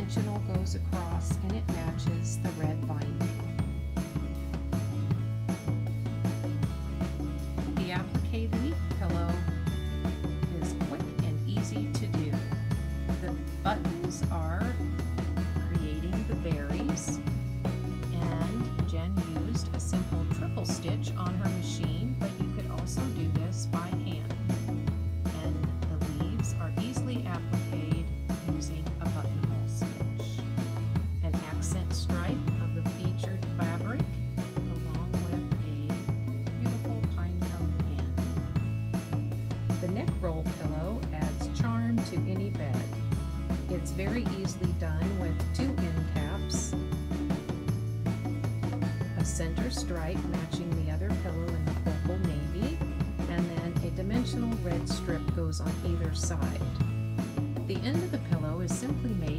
dimensional goes across and it matches the red binding. The applique leaf pillow is quick and easy to do. The buttons are creating the berries, and Jen used a simple triple stitch on her machine, but you could also do this by hand. And the leaves are easily appliqued using a buttonhole stitch. An accent stripe of the featured fabric, along with a beautiful pine cone pin. The neck roll pillow adds charm to any bed. It's very easily done with 2 end caps, a center stripe matching the other pillow in the purple navy, and then a dimensional red strip goes on either side. The end of the pillow is simply made